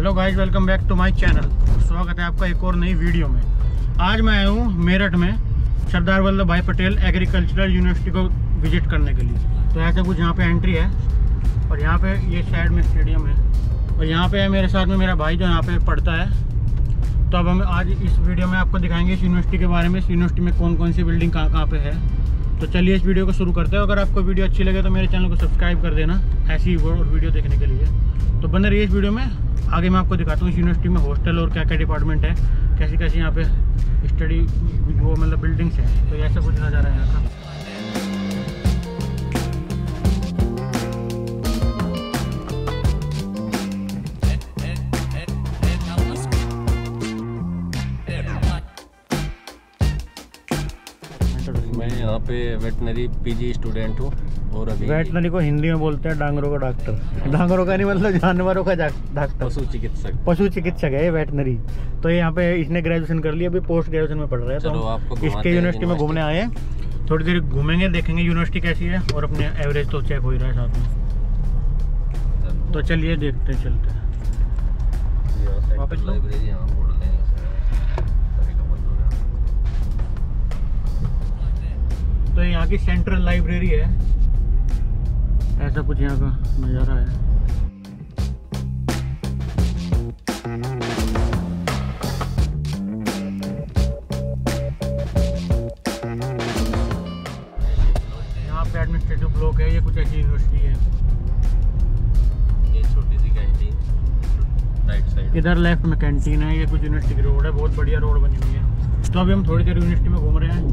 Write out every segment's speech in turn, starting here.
Hello guys, welcome back to my channel. स्वागत है आपका एक और नई वीडियो में। आज मैं आया हूँ मेरठ में सरदार वल्लभ भाई पटेल एग्रीकल्चरल यूनिवर्सिटी को विजिट करने के लिए। तो ऐसा कुछ यहाँ पे एंट्री है और यहाँ पे ये साइड में स्टेडियम है और यहाँ पे है मेरे साथ में मेरा भाई जो यहाँ पे पढ़ता है। तो अब हम आज इस वीडियो में आपको दिखाएंगे इस यूनिवर्सिटी के बारे में, इस यूनिवर्सिटी में कौन कौन सी बिल्डिंग कहाँ पे है। तो चलिए इस वीडियो को शुरू करते हैं। अगर आपको वीडियो अच्छी लगे तो मेरे चैनल को सब्सक्राइब कर देना ऐसी और वीडियो देखने के लिए। तो बने रहिए इस वीडियो में। आगे मैं आपको दिखाता हूँ इस यूनिवर्सिटी में हॉस्टल और क्या क्या डिपार्टमेंट है, कैसी कैसी यहाँ पे स्टडी वो मतलब बिल्डिंग्स हैं। तो ऐसा कुछ नज़ारा है यहाँ का। मैं यहाँ पे वेटनरी पीजी स्टूडेंट हूँ और अभी वेटनरी को हिंदी में बोलते हैं डांगरों का डॉक्टर। डांगरों का नहीं मतलब जानवरों का डॉक्टर, पशु चिकित्सक है ये वेटनरी। तो यहाँ पे इसने ग्रेजुएशन कर लिया, अभी पोस्ट ग्रेजुएशन में पढ़ रहा है। तो आपको इसके यूनिवर्सिटी में घूमने आए हैं। थोड़ी देर घूमेंगे, देखेंगे यूनिवर्सिटी कैसी है और अपने एवरेज तो चेक हो ही रहा है साथ में। तो चलिए देखते हैं, चलते हैं वापस। तो यहाँ की सेंट्रल लाइब्रेरी है, ऐसा कुछ यहाँ का नज़ारा है। यहाँ पे एडमिनिस्ट्रेटिव ब्लॉक है, ये कुछ ऐसी यूनिवर्सिटी है। ये छोटी सी कैंटीन राइट साइड, इधर लेफ्ट में कैंटीन है। ये कुछ यूनिवर्सिटी की रोड है, बहुत बढ़िया रोड बनी हुई है। तो अभी हम थोड़ी देर यूनिवर्सिटी में घूम रहे हैं।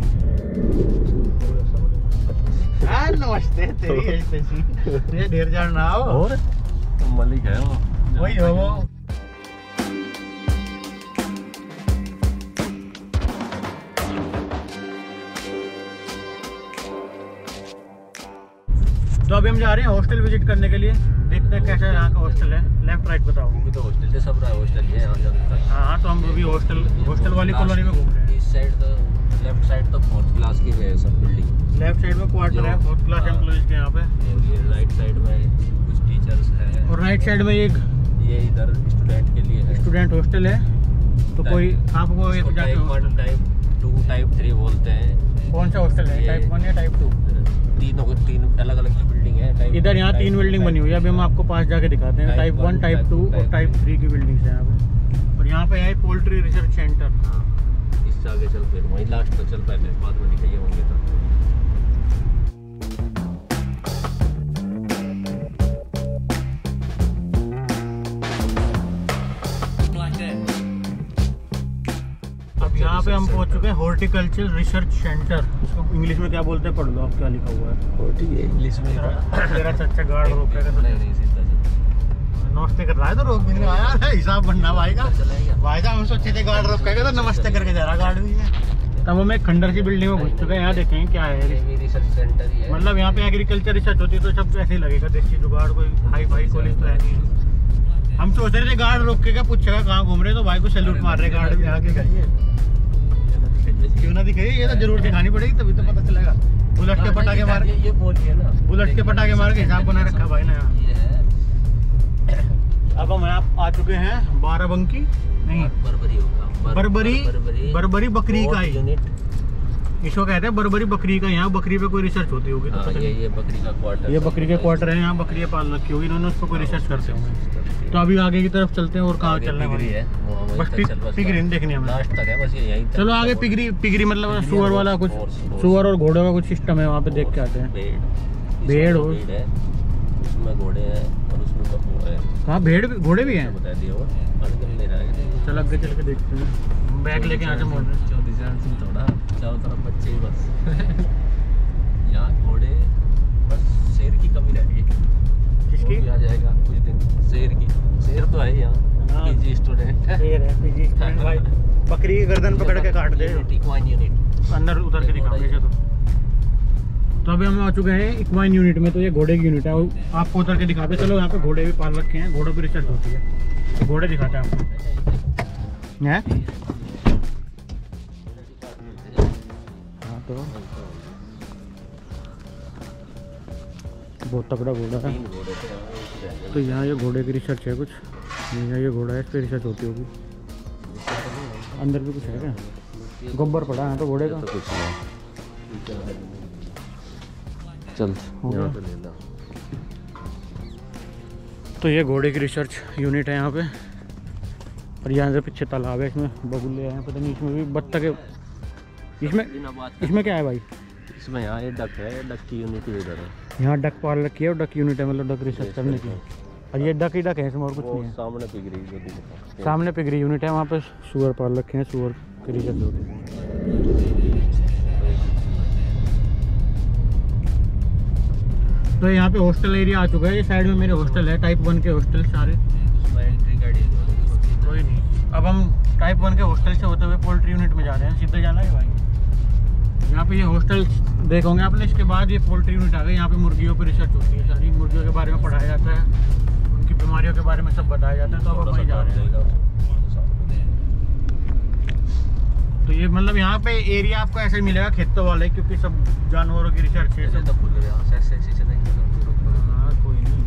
नमस्ते, तेरी ढेर जान ना हो और मलिक है वो, वही हो वो। तो अभी हम जा रहे हैं हॉस्टल विजिट करने के लिए। देखते हैं कैसा यहाँ का हॉस्टल है। लेफ्ट राइट बताओ। अभी तो हॉस्टल से सब रहा है, हॉस्टल है यहाँ जाता। हाँ, तो हम अभी हॉस्टल वाली कॉलोनी में घूम रहे हैं। इस साइड तो लेफ्ट साइड तो 4th क्लास की है सब बिल्डिंग। लेफ्ट साइड में क्वार्टर है 4th क्लास एम्प्लॉइज के यहाँ पे। ये राइट साइड में कुछ टीचर्स है और राइट साइड में ये इधर स्टूडेंट के लिए है, स्टूडेंट हॉस्टल है। तो कोई आपको एक टाइप 1 टाइप 2 टाइप 3 बोलते हैं। कौन सा हॉस्टल है, टाइप 1 या टाइप 2? तीन अलग अलग बिल्डिंग है। इधर यहाँ 3 बिल्डिंग बनी हुई है। अभी हम आपको पास जाके दिखाते हैं। टाइप 1 टाइप 2 और टाइप 3 की बिल्डिंग्स है यहाँ पे। और यहाँ पे है पोल्ट्री रिसर्च सेंटर। इससे आगे चल, फिर वहीं लास्ट तक चल, पहले बाद में दिखाइए होंगे तो। यहाँ पे हम पहुँच चुके हैं हॉर्टिकल्चर रिसर्च सेंटर। इसको इंग्लिश में क्या बोलते हैं, पढ़ लो आप क्या लिखा हुआ है। इंग्लिश में तेरा चाचा गार्ड रोकेगा तो नहीं सीधा नमस्ते कर रहा है। तो रोक भी नहीं आया है, हिसाब बनना भाई का। भाई साहब हम सोचे थे गार्ड रोकेगा तो नमस्ते करके जा रहा, गार्ड भी है। तब हम एक खंडर सी बिल्डिंग में घुस चुके हैं। यहाँ देखेंगे क्या है, रिसर्च सेंटर ही है। मतलब यहाँ पे एग्रीकल्चर रिसर्च होती है तो सब ऐसे ही लगेगा देसी जुगाड़। कोई हाई फाई कॉलेज तो है नहीं। हम सोच रहे थे गार्ड रोकेगा, पूछेगा कहाँ घूम रहे, तो भाई को सैल्यूट मार रहे गार्ड भी। यहाँ के क्यों ना दिखाइए, ये तो जरूर दिखानी पड़ेगी तभी तो पता चलेगा। बुलेट के पटाखे मार, ये बोलिए ना, बुलेट के पटाखे मार के हिसाब बना रखा भाई ने यहाँ। अब हम यहाँ आ चुके हैं बाराबंकी नहीं बर्बरी बकरी का यूनिट। इसको कहते हैं बर्बरी बकरी का। यहाँ बकरी पे कोई रिसर्च होती होगी तो ये बकरी का क्वार्टर, ये बकरी के क्वार्टर है। यहाँ बकरियाँ पाल रखी होगी इन्होंने, उस पर कोई रिसर्च करते होंगे। तो अभी आगे की तरफ चलते हैं। और कहाँ चलने वाली है, बस पिगरी देखनी है लास्ट तक है बस यही। चलो आगे पिगरी मतलब सुअर वाला कुछ, सुअर और घोड़े का कुछ सिस्टम है वहाँ पे, देख के आते हैं। भेड़ हो, उसमें घोड़े हैं और उसमें बकरे हैं। कहाँ भेड़ घोड़े भी हैं? बता दिया वो ले रहा है। चल आगे चल के देखते हैं। बैग लेके आते हैं। थोड़ा चारों तरफ बच्चे ही बस। यहाँ घोड़े बस, शेर की कमी रह गई। किसकी? आ जाएगा कुछ दिन शेर की। शेर तो है यहाँ, पीजी स्टूडेंट शेर है, पीजी स्टूडेंट भाई। बकरी की गर्दन पकड़ के काट दे। इक्वाइन यूनिट अंदर उतर के दिखाओगे चलो। तो अभी हम आ चुके हैं इक्वाइन यूनिट में। तो ये घोड़े की यूनिट है, आपको उतर के दिखाते। चलो यहाँ पे घोड़े भी पाल रखे हैं, घोड़ों की रिसर्च होती है। तो घोड़े दिखाते हैं आपको। हाँ तो बहुत तगड़ा घोड़ा है। तो यहाँ ये घोड़े की रिसर्च है कुछ। ये घोड़ा है, इस पर रिसर्च होती होगी। अंदर भी कुछ है क्या? गोबर पड़ा है तो घोड़े का तो कुछ नहीं। चल यहाँ पे ले लो। तो ये घोड़े की रिसर्च यूनिट है यहाँ पे। और यहाँ से पीछे तालाब है, इसमें बगुले हैं, पता नहीं इसमें भी बत्तख है। इसमें क्या है भाई? इसमें यहाँ ये डक है, डक की यूनिट इधर है। यहाँ डक पाल रखी है और डक यूनिट है, मतलब डक रिसर्च करने की। और ये डक ही डक है, इसमें और कुछ नहीं है। सामने पिगरी जो दिखता है। सामने पिगरी यूनिट है, वहाँ पे सूअर पाल रखे हैं, सूअर की रिसर्च हो रही है। तो यहाँ पे हॉस्टल एरिया आ चुका है। ये साइड में मेरे हॉस्टल है, टाइप 1 के हॉस्टल सारे। एंट्री गाड़ी कोई नहीं। अब हम टाइप 1 के हॉस्टल से होते हुए पोल्ट्री यूनिट में जा रहे हैं, सीधे जाना है भाई। यहाँ पे ये हॉस्टल देखोगे आपने, इसके बाद ये पोल्ट्री यूनिट आ गई। यहाँ पे मुर्गियों पर रिसर्च होती है, सारी मुर्गियों के बारे में पढ़ाया जाता है, उनकी बीमारियों के बारे में सब बताया जाता है। तो अब वहीं जा रहे हैं। तो ये मतलब यहाँ पे एरिया आपको ऐसे ही मिलेगा खेतों वाले, क्योंकि सब जानवरों की रिसर्च है। सब हाँ कोई नहीं।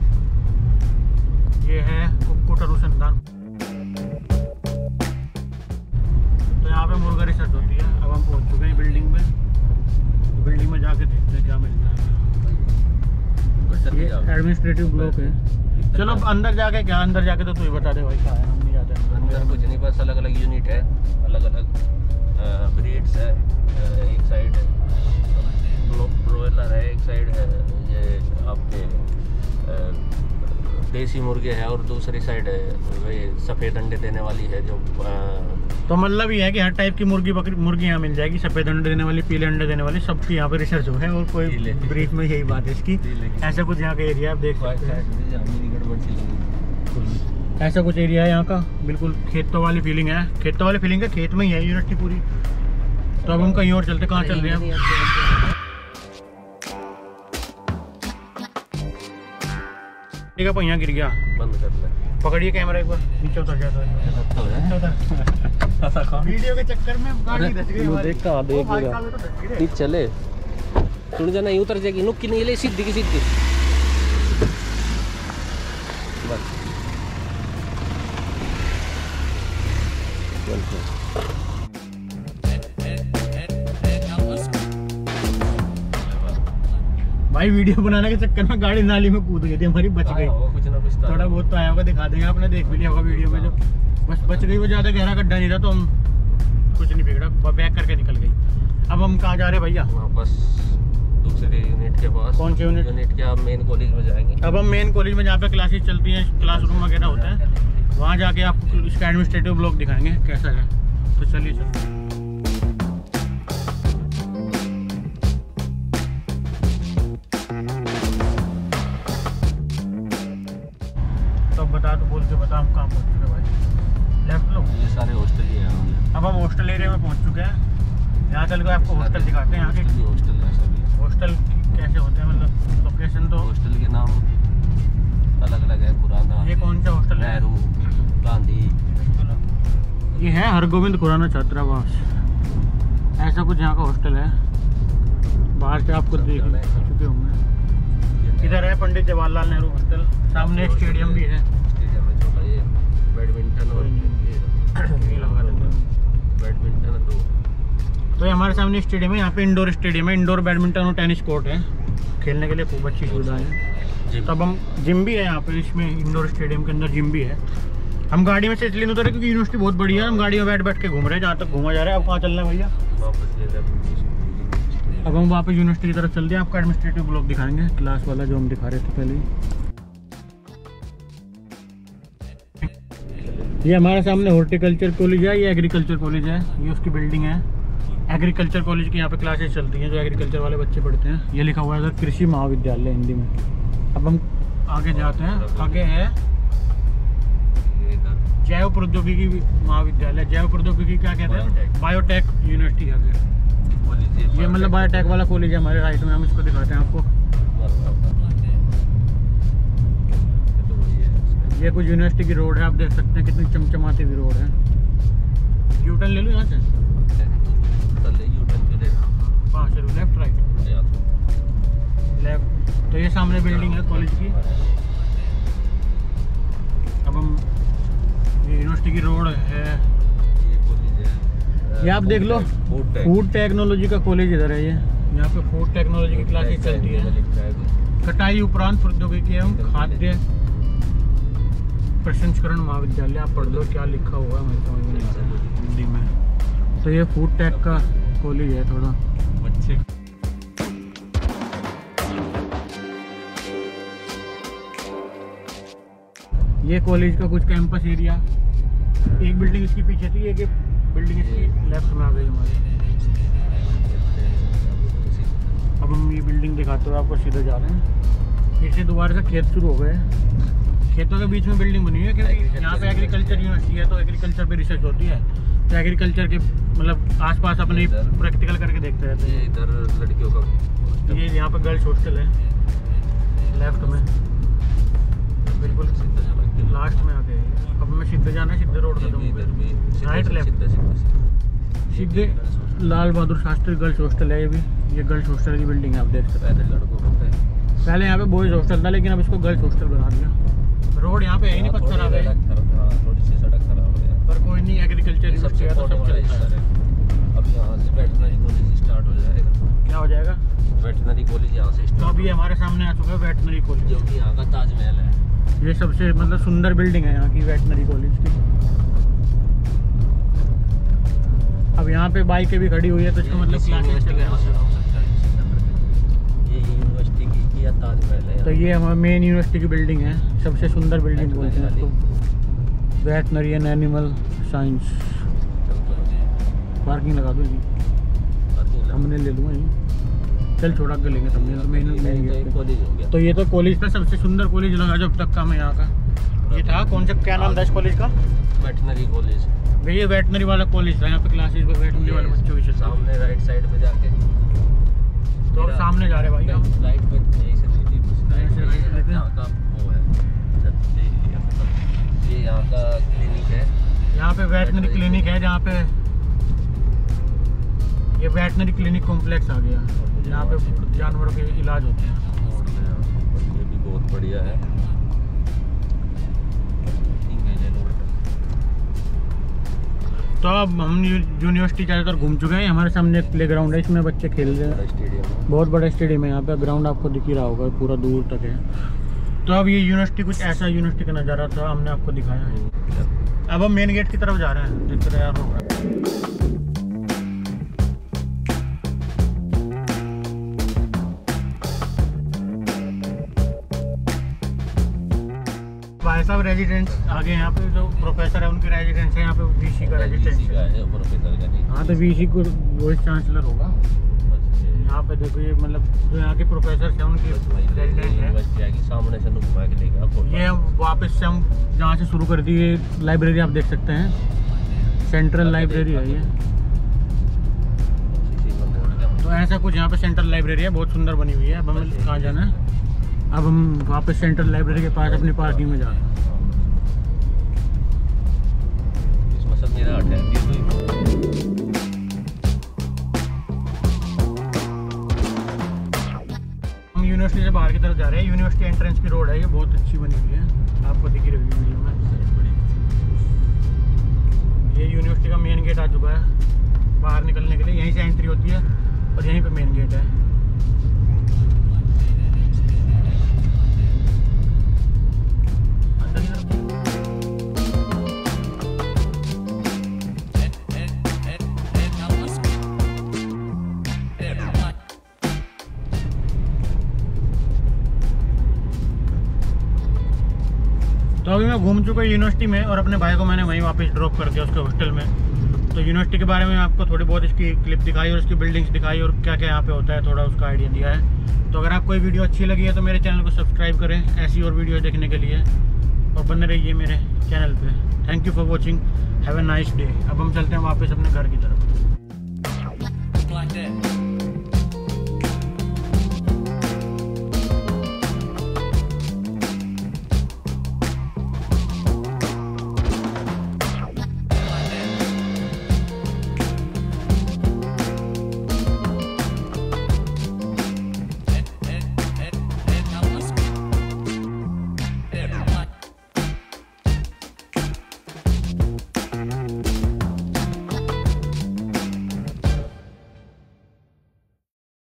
ये है कुक्कुट अनुसंधान। तो यहाँ पे मुर्गा रिसर्च होती है। अब हम पहुँच चुके हैं बिल्डिंग में। बिल्डिंग में जाके देखते हैं क्या मिलता है। ये एडमिनिस्ट्रेटिव ब्लॉक है। चलो अंदर जाके क्या, अंदर जाके तो तू ही बता दे भाई क्या है, हम नहीं जाते अंदर। कुछ नहीं, बस अलग अलग यूनिट है, अलग अलग ब्रीड्स है। एक साइड ब्रोइलर है, एक साइड है ये आपके देसी मुर्गे है, और दूसरी साइड है वही सफ़ेद अंडे देने वाली है जो तो मतलब ये है कि हर टाइप की मुर्गी बकरी मुर्गी यहाँ मिल जाएगी। सफ़ेद अंडे देने वाली, पीले अंडे देने वाली, सबकी यहाँ पे रिसर्च हो है। और कोई ब्रीफ में यही बात है इसकी। ऐसा कुछ यहाँ का एरिया आप देख सकते हैं। ऐसा कुछ एरिया है यहाँ का, बिल्कुल खेतों वाली फीलिंग है। खेतों वाली फीलिंग है, खेत में ही है यूनिवर्सिटी पूरी। तो अब हम कहीं और चलते, कहाँ चल रहे हैं? ठीक है, पहिया गिर गया, बंद कर ले। पकड़िए कैमरा एक बार, नीचे उतर जाता है। वीडियो के चक्कर में गाड़ी धस गई हमारी। ठीक चले, सुन जाना नहीं उतर जाएगी, नुक की नहीं ले, सीधी की सीधी बस। भाई वीडियो बनाने के चक्कर में गाड़ी नाली में कूद गई थी हमारी, बच गई। कुछ ना कुछ थोड़ा बहुत तो आया होगा, दिखा देंगे, आपने देख भी लिया होगा वीडियो में। जो बस बच गई, वो ज़्यादा गहरा गड्ढा नहीं था तो हम कुछ नहीं बिगड़ा, बैक करके निकल गई। अब हम कहाँ जा रहे हैं भैया? वापस दूसरे यूनिट के पास। कौन से यूनिट के? आप मेन कॉलेज में जाएंगे। अब हम मेन कॉलेज में जहाँ पे क्लासेस चलती हैं, क्लासरूम वगैरह होता है, वहाँ जाके आपको इसका एडमिनिस्ट्रेटिव ब्लॉक दिखाएंगे कैसा है। तो चलिए चलते। तो बता, तो बोल के बता हम कहाँ पहुँच चुके भाई? लेफ्ट लो, ये सारे हॉस्टल ही हैं। अब हम हॉस्टल एरिया में पहुँच चुके हैं। यहाँ चल के आपको हॉस्टल दिखाते हैं। यहाँ के हॉस्टल है सभी। हॉस्टल कैसे होते हैं, मतलब लोकेशन? तो हॉस्टल के नाम अलग अलग है, पुराना। ये कौन सा हॉस्टल है? नेहरू, गांधी। ये है हरगोविंद खुराना छात्रावास। ऐसा कुछ यहाँ का हॉस्टल है। बाहर से आपको देख चुके होंगे। इधर है पंडित जवाहरलाल नेहरू हॉस्टल, सामने स्टेडियम भी है। स्टेडियम में छोटा ये बैडमिंटन और बैडमिंटन। तो ये हमारे सामने स्टेडियम है। यहाँ पे इंडोर स्टेडियम है, इंडोर बैडमिंटन और टेनिस कोर्ट है, खेलने के लिए खूब अच्छी सुविधा है। तब हम जिम भी है यहाँ पे, इसमें इंडोर स्टेडियम के अंदर जिम भी है। हम गाड़ी में से इसलिए नहीं उतरे क्योंकि यूनिवर्सिटी बहुत बड़ी है। हम गाड़ी में बैठ के घूम रहे हैं जहाँ तक घूमा जा रहा है। अब कहाँ चलना है भैया? अब हम वापस यूनिवर्सिटी की तरफ चलते हैं। आपको एडमिनिस्ट्रेटिव ब्लॉक दिखाएंगे, क्लास वाला जो हम दिखा रहे थे पहले। ये हमारे सामने हॉर्टिकल्चर कॉलेज है, ये एग्रीकल्चर कॉलेज है, ये उसकी बिल्डिंग है। एग्रीकल्चर कॉलेज की यहाँ पे क्लासेस चलती हैं जो एग्रीकल्चर वाले बच्चे पढ़ते हैं। ये लिखा हुआ है इधर कृषि महाविद्यालय हिंदी में। अब हम आगे जाते हैं। आगे है जैव प्रौद्योगिकी महाविद्यालय। जैव प्रौद्योगिकी क्या कहते हैं? बायोटेक यूनिवर्सिटी है। ये मतलब बायोटेक वाला कॉलेज है हमारे राइट में। हम इसको दिखाते हैं आपको। ये कुछ यूनिवर्सिटी की रोड है, आप देख सकते हैं कितनी चमचमाती हुई रोड है। यूटर्न ले लो यहाँ से, हाँ चलो लेफ्ट राइट लेफ्ट। तो ये सामने बिल्डिंग है कॉलेज की। अब हम यूनिवर्सिटी की रोड है। ये कॉलेज है, ये आप देख लो, फूड टेक्नोलॉजी का कॉलेज इधर है। ये यहाँ पे फूड टेक्नोलॉजी की क्लासेस चलती है। कटाई उपरांत प्रौद्योगिकी एवं खाद्य प्रसंस्करण महाविद्यालय। आप पढ़ लो क्या लिखा हुआ है, मुझे समझ में नहीं आ रहा हिंदी में। तो ये फूड टेक का कॉलेज है थोड़ा बच्चे। ये कॉलेज का कुछ कैंपस एरिया। एक बिल्डिंग इसकी पीछे थी, एक बिल्डिंग इसकी लेफ्ट में आ गई हमारी। अब हम ये बिल्डिंग दिखाते हुए आपको सीधे जा रहे हैं। फिर से दोबारा से खेत शुरू हो गए। खेतों के बीच में बिल्डिंग बनी हुई है क्योंकि यहाँ पे एग्रीकल्चर यूनिवर्सिटी है, तो एग्रीकल्चर पे रिसर्च होती है। तो एग्रीकल्चर के मतलब आसपास अपने प्रैक्टिकल करके देखते रहते हैं। इधर लड़कियों का, ये यहाँ पे गर्ल्स हॉस्टल है लेफ्ट में, बिल्कुल लास्ट में आके। अब मैं सीधे जाना है, सीधे रोड खत्म हो गई, राइट लेफ्ट सीधे। लाल बहादुर शास्त्री गर्ल्स हॉस्टल है ये भी। ये गर्ल्स हॉस्टल की बिल्डिंग है, आप देख सकते हैं। लड़कों को पहले यहाँ पे बॉयज हॉस्टल था, लेकिन अब इसको गर्ल्स हॉस्टल बना दिया। रोड यहाँ पे है ही नहीं, पत्थर आ गए। थोड़ी सी सड़क खराब है, पर कोई नहीं, एग्रीकल्चर यूनिवर्सिटी है तो सब चलता है। अब यहाँ से वेटनरी कॉलेज स्टार्ट हो जाएगा। क्या हो जाएगा? वेटनरी कॉलेज यहाँ से तो अभी हमारे सामने आ चुका है वेटनरी कॉलेज, जो कि यहाँ का ताजमहल है। ये सबसे मतलब सुंदर बिल्डिंग है यहाँ की, वेटनरी कॉलेज की। अब यहाँ पे बाइकें भी खड़ी हुई है, तो इसका मतलब क्लासेस चल रहा है। ये यूनिवर्सिटी की या ताजमहल है। तो ये हमारा मेन यूनिवर्सिटी की बिल्डिंग है, सबसे सुंदर बिल्डिंग बोलते हैं इसको, veterinary and animal science. Parking लगा दो जी, हमने ले लूँगा यहीं। चल छोड़ा के लेंगे तब। तो ये तो कॉलेज का सबसे सुंदर कॉलेज लगा जो अब तक का मैं यहाँ का। ये था कौन सा, क्या नाम था इस कॉलेज का? Veterinary college. ये वेटनरी वाला कॉलेज था। यहाँ पे क्लासेस पर वेटनरी वाले बच्चों की सामने राइट साइड में जाके। तो अब सामने जा रहे भाई हम, राइट पे यहीं से यहाँ का वो है, ये यहाँ का क्लिनिक है। यहाँ पे वेटनरी क्लिनिक है, जहाँ पे ये वेटनरी क्लिनिक कॉम्प्लेक्स आ गया, यहाँ पे जानवरों के इलाज होते हैं। ये भी बहुत बढ़िया है। तो अब हम यूनिवर्सिटी ज़्यादातर घूम चुके हैं। हमारे सामने एक प्ले ग्राउंड है, इसमें बच्चे खेल रहे हैं। स्टेडियम, बहुत बड़ा स्टेडियम है। यहाँ पे ग्राउंड आपको दिख ही रहा होगा, पूरा दूर तक है। तो अब ये यूनिवर्सिटी कुछ ऐसा यूनिवर्सिटी का नज़ारा था, हमने आपको दिखाया है। अब हम मेन गेट की तरफ जा रहे हैं, जिस तरह यार होगा। भाई साहब रेजिडेंस आगे, यहाँ पे जो प्रोफेसर है उनकी रेजिडेंस है। यहाँ पे वीसी का रेजिडेंस है। हाँ, तो वीसी को वाइस चांसलर होगा। यहाँ पे देखो, ये मतलब जो यहाँ के प्रोफेसर हैं उनकी रेजिडेंस है। सामने से घुमा के लेगा। ये वापस से हम जहाँ से शुरू कर दी, ये लाइब्रेरी आप देख सकते हैं, सेंट्रल लाइब्रेरी है ये। तो ऐसा कुछ यहाँ पे सेंट्रल लाइब्रेरी है, बहुत सुंदर बनी हुई है। अब हमें कहाँ जाना है? अब हम वापस सेंट्रल लाइब्रेरी के पास अपनी पार्किंग में जा रहे हैं। इसमें सब मेरा हट है। हम यूनिवर्सिटी से बाहर की तरफ जा रहे हैं। यूनिवर्सिटी एंट्रेंस की रोड है, ये बहुत अच्छी बनी हुई है, आपको दिख रही होगी वीडियो में। ये यूनिवर्सिटी का मेन गेट आ चुका है बाहर निकलने के लिए। यहीं से एंट्री होती है और यहीं पे मेन गेट है। तो अभी मैं घूम चुका यूनिवर्सिटी में और अपने भाई को मैंने वहीं वापस ड्रॉप कर दिया उसके हॉस्टल में। तो यूनिवर्सिटी के बारे में आपको थोड़ी बहुत इसकी क्लिप दिखाई और इसकी बिल्डिंग्स दिखाई और क्या क्या यहाँ पे होता है, थोड़ा उसका आइडिया दिया है। तो अगर आपको ये वीडियो अच्छी लगी है तो मेरे चैनल को सब्सक्राइब करें ऐसी और वीडियो देखने के लिए, और बने रहिए मेरे चैनल पर। Thank you for watching, have a nice day. अब हम चलते हैं वापस अपने घर की तरफ।